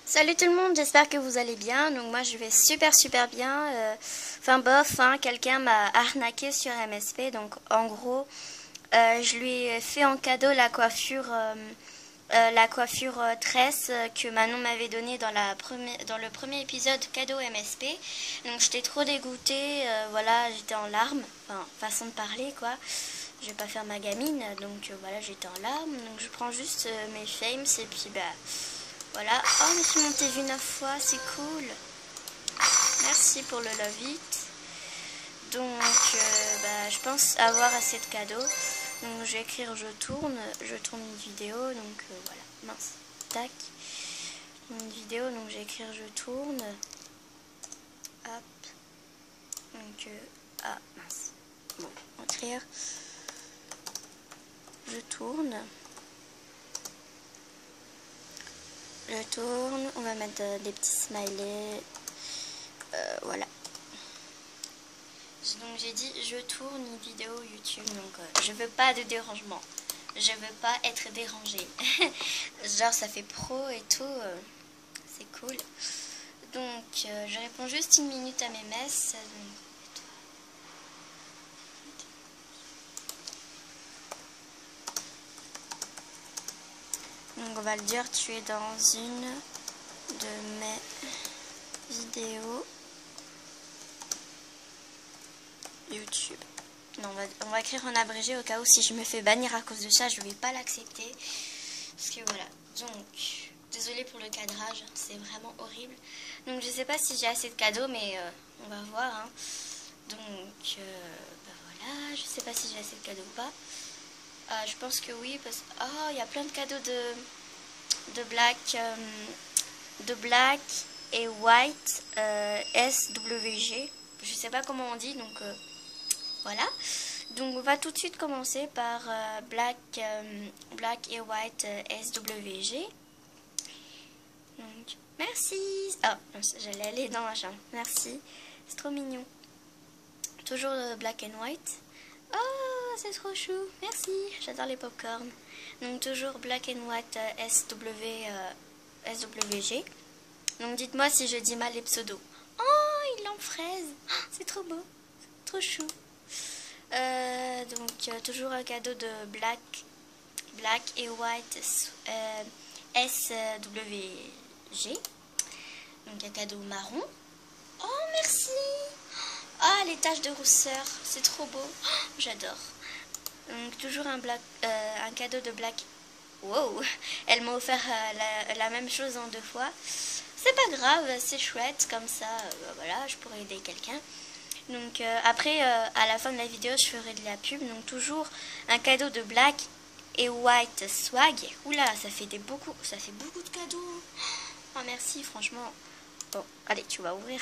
Salut tout le monde, j'espère que vous allez bien. Donc moi je vais super bien. Enfin bof, hein, quelqu'un m'a arnaqué sur MSP. Donc en gros, je lui ai fait en cadeau la coiffure tresse que Manon m'avait donnée dans le premier épisode cadeau MSP. Donc j'étais trop dégoûtée. Voilà, j'étais en larmes. Enfin façon de parler quoi. Je vais pas faire ma gamine. Donc voilà, j'étais en larmes. Donc je prends juste mes fames et puis bah... Voilà. Oh, je me suis montée vue 9 fois, c'est cool. Merci pour le love it. Donc, je pense avoir assez de cadeaux. Donc, je vais écrire je tourne une vidéo. Donc, voilà. Mince. Tac. Une vidéo, donc je vais écrire je tourne. Hop. Donc, ah, mince. Bon, on va écrire je tourne. Je tourne, on va mettre des petits smileys, voilà. Donc j'ai dit je tourne une vidéo YouTube, donc je veux pas de dérangement, je veux pas être dérangée. Genre ça fait pro et tout, c'est cool. Donc je réponds juste une minute à mes messes. Donc on va le dire, tu es dans une de mes vidéos YouTube. Non, on va écrire en abrégé au cas où si je me fais bannir à cause de ça, je vais pas l'accepter. Parce que voilà. Donc, désolée pour le cadrage, c'est vraiment horrible. Donc je sais pas si j'ai assez de cadeaux, mais on va voir. Hein. Donc, voilà, je sais pas si j'ai assez de cadeaux ou pas. Je pense que oui, parce que oh, il y a plein de cadeaux de black et white SWG. Je sais pas comment on dit, donc voilà. Donc on va tout de suite commencer par black et white SWG. Donc merci. Oh, j'allais aller dans ma chambre. Merci, c'est trop mignon. Toujours black and white. Oh, c'est trop chou, merci, j'adore les popcorn. Donc toujours black and white SWG. Donc dites-moi si je dis mal les pseudos. Oh, il est en fraise, oh, c'est trop beau, trop chou. Donc toujours un cadeau de black et white SWG. Donc un cadeau marron. Oh, merci. Ah, les taches de rousseur, c'est trop beau, oh, j'adore. Donc toujours un cadeau de black. Wow, elle m'a offert la même chose en 2 fois. C'est pas grave, c'est chouette, comme ça, voilà, je pourrais aider quelqu'un. Donc après, à la fin de la vidéo, je ferai de la pub. Donc toujours un cadeau de black et white swag. Oula, ça fait beaucoup de cadeaux. Oh merci, franchement. Bon, allez, tu vas ouvrir.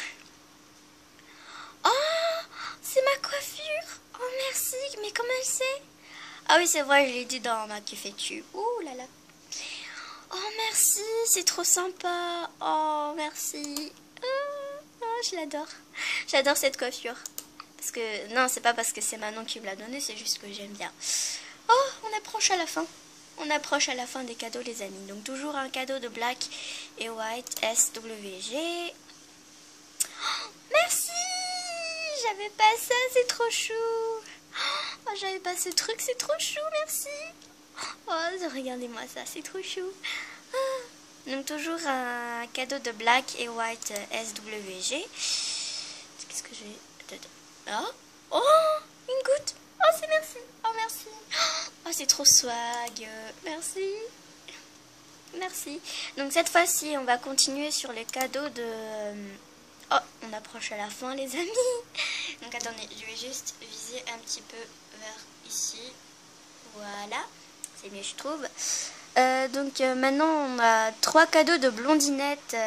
Oh, c'est ma coiffure. Oh, merci. Mais comment elle sait? Ah oui, c'est vrai, je l'ai dit dans ma cuffetu. Ouh là là. Oh, merci. C'est trop sympa. Oh, merci. Oh, je l'adore. J'adore cette coiffure. Parce que, non, c'est pas parce que c'est Manon qui me l'a donnée, c'est juste que j'aime bien. Oh, on approche à la fin. On approche à la fin des cadeaux, les amis. Donc, toujours un cadeau de black et white SWG. Oh, merci. J'avais pas ça, c'est trop chou. Oh, j'avais pas ce truc, c'est trop chou, merci. Oh, regardez-moi ça, c'est trop chou. Ah. Donc toujours un cadeau de black et white SWG. Qu'est-ce que j'ai? Oh, oh, une goutte. Oh, c'est merci. Oh, merci. Oh, c'est trop swag. Merci. Merci. Donc cette fois-ci, on va continuer sur les cadeaux de... Oh, on approche à la fin, les amis. Donc attendez, je vais juste viser un petit peu vers ici. Voilà, c'est mieux je trouve. Donc maintenant on a 3 cadeaux de blondinette.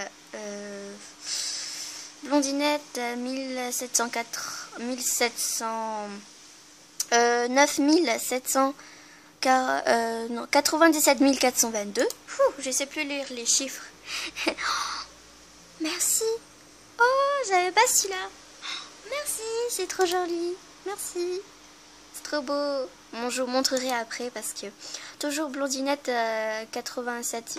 Blondinette 97 422. Je sais plus lire les chiffres. Merci. Oh, j'avais pas celui-là. Merci, c'est trop joli. Merci. C'est trop beau. Bon, je vous montrerai après parce que Toujours blondinette 96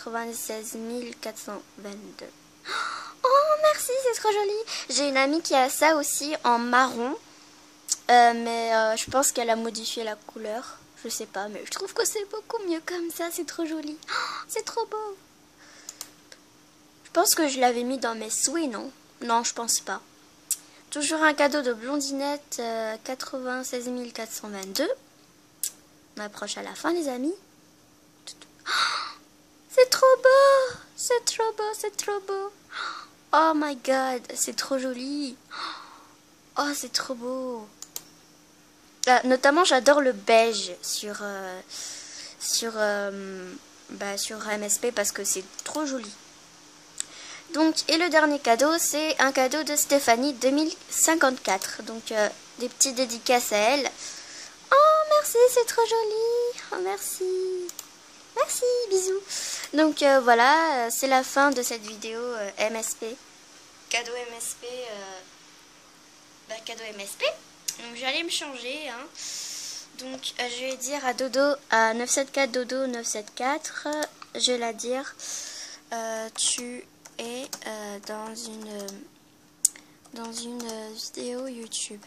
422. Oh merci, c'est trop joli. J'ai une amie qui a ça aussi en marron. Mais je pense qu'elle a modifié la couleur. Je sais pas, mais je trouve que c'est beaucoup mieux comme ça. C'est trop joli. Oh, c'est trop beau. Je pense que je l'avais mis dans mes souhaits, non? Non, je pense pas. Toujours un cadeau de blondinette 96 422. On approche à la fin, les amis. Oh, c'est trop beau. C'est trop beau, c'est trop beau. Oh my god, c'est trop joli. Oh, c'est trop beau. Notamment, j'adore le beige sur MSP parce que c'est trop joli. Donc, et le dernier cadeau, c'est un cadeau de Stéphanie 2054. Donc, des petits dédicaces à elle. Oh, merci, c'est trop joli. Oh, merci. Merci, bisous. Donc, voilà, c'est la fin de cette vidéo MSP. Cadeau MSP. Cadeau MSP. Donc, j'allais me changer. Hein. Donc, je vais dire à Dodo, à 974 Dodo 974, je vais la dire, tu es dans une vidéo YouTube.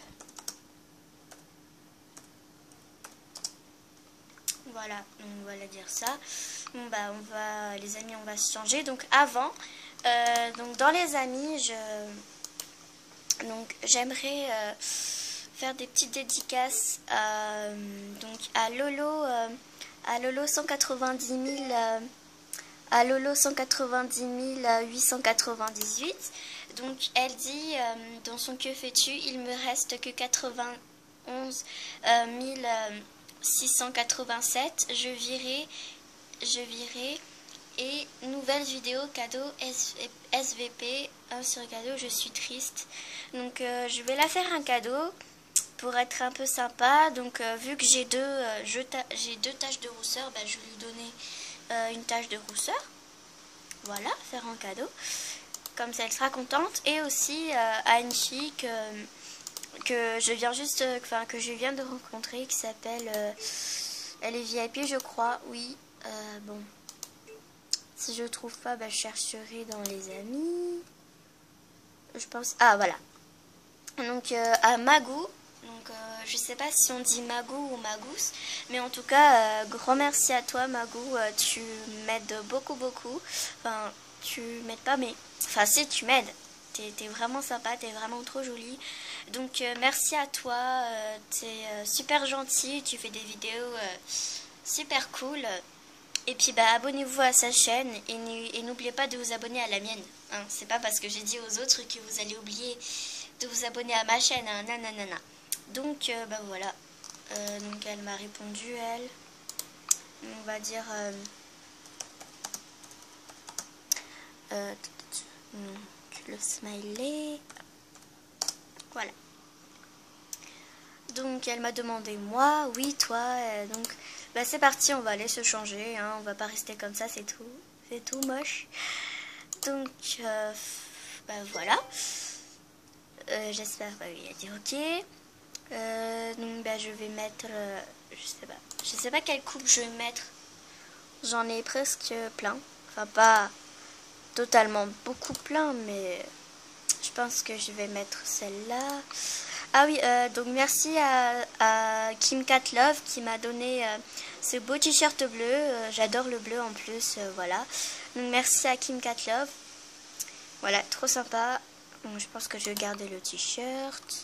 Voilà, donc on va la dire ça. Bon bah les amis, on va se changer. Donc avant, donc dans les amis, j'aimerais faire des petites dédicaces donc à Lolo 190 000 à Lolo 190 898. Donc elle dit dans son que fais-tu, il me reste que 91 687. Je virai et nouvelle vidéo cadeau SVP sur cadeau, je suis triste. Donc je vais la faire un cadeau pour être un peu sympa. Donc vu que j'ai deux taches de rousseur, je vais lui donner une tache de rousseur. Voilà, faire un cadeau. Comme ça elle sera contente. Et aussi à une fille que je viens que je viens de rencontrer, qui s'appelle elle est VIP je crois, oui. Bon, si je trouve pas, je chercherai dans les amis, je pense. Ah voilà, donc à Magou. Donc je sais pas si on dit Magou ou Magous, mais en tout cas grand merci à toi Magou, tu m'aides beaucoup. Enfin tu m'aides pas, mais enfin si, tu m'aides. T'es vraiment sympa, t'es vraiment trop jolie. Donc merci à toi, t'es super gentil, tu fais des vidéos super cool. Et puis abonnez-vous à sa chaîne et n'oubliez pas de vous abonner à la mienne. Hein. C'est pas parce que j'ai dit aux autres que vous allez oublier de vous abonner à ma chaîne. Hein. Nanana. Donc voilà. Donc elle m'a répondu, elle. On va dire donc le smiley. Voilà. Donc elle m'a demandé moi, oui toi, donc c'est parti, on va aller se changer, hein, on va pas rester comme ça, c'est tout moche. Donc voilà, j'espère, oui, elle a dit ok. Donc je vais mettre, je sais pas quelle coupe je vais mettre, j'en ai presque plein, enfin pas totalement beaucoup plein, mais je pense que je vais mettre celle-là. Ah oui, donc merci à Kim Cat Love qui m'a donné ce beau t-shirt bleu. J'adore le bleu en plus, voilà. Donc merci à Kim Cat Love. Voilà, trop sympa. Bon, je pense que je vais garder le t-shirt.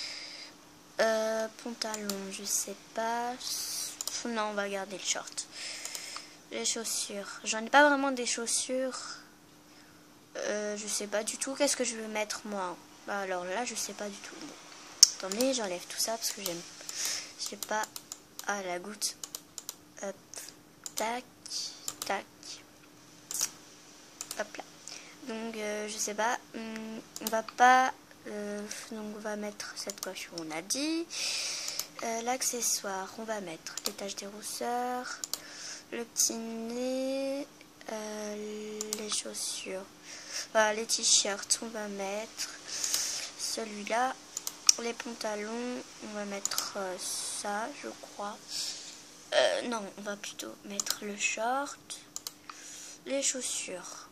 Pantalon, je sais pas. Non, on va garder le short. Les chaussures. J'en ai pas vraiment des chaussures. Je sais pas du tout. Qu'est-ce que je vais mettre moi? Alors là, je sais pas du tout. Bon. Attendez, j'enlève tout ça parce que j'aime. Je sais pas. Ah, la goutte. Hop. Tac. Tac. Hop là. Donc, je sais pas. On va pas. Donc, on va mettre cette coiffure, on a dit. L'accessoire, on va mettre les taches des rousseurs. Le petit nez. Les chaussures. Voilà, les t-shirts, on va mettre celui-là. Les pantalons, on va mettre ça, je crois. Non, on va plutôt mettre le short, les chaussures.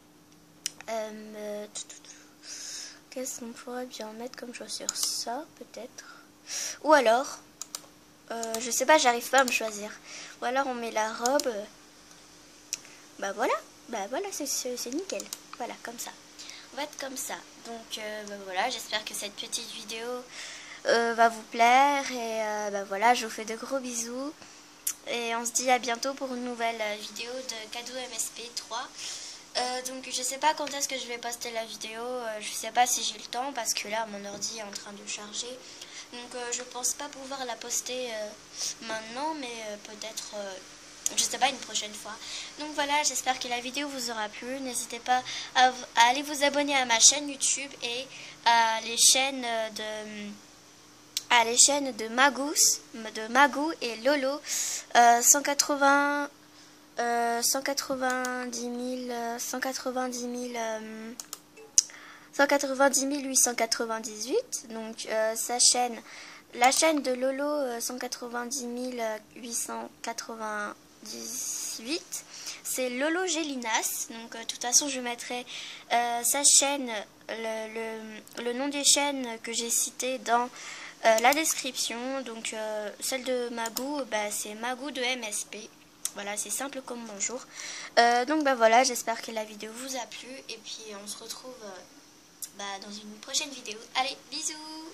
Qu'est-ce qu'on pourrait bien mettre comme chaussures? Ça, peut-être. Ou alors, je sais pas, j'arrive pas à me choisir. Ou alors on met la robe. Bah voilà, c'est nickel. Voilà, comme ça. On va être comme ça. Donc bah voilà, j'espère que cette petite vidéo va vous plaire. Et bah voilà, je vous fais de gros bisous. Et on se dit à bientôt pour une nouvelle vidéo de cadeau MSP 3. Donc je sais pas quand est-ce que je vais poster la vidéo, je sais pas si j'ai le temps parce que là mon ordi est en train de charger. Donc je pense pas pouvoir la poster maintenant, mais peut-être, je sais pas, une prochaine fois. Donc voilà, j'espère que la vidéo vous aura plu. N'hésitez pas à aller vous abonner à ma chaîne YouTube et à les chaînes de Magou et Lolo. 190 898. Donc la chaîne de Lolo 190 898. C'est Lolo Gélinas. Donc de toute façon je mettrai sa chaîne, le nom des chaînes que j'ai cité dans la description. Donc celle de Magou, bah, c'est Magou de MSP. Voilà, c'est simple comme bonjour. Donc bah voilà, j'espère que la vidéo vous a plu. Et puis on se retrouve dans une prochaine vidéo. Allez, bisous!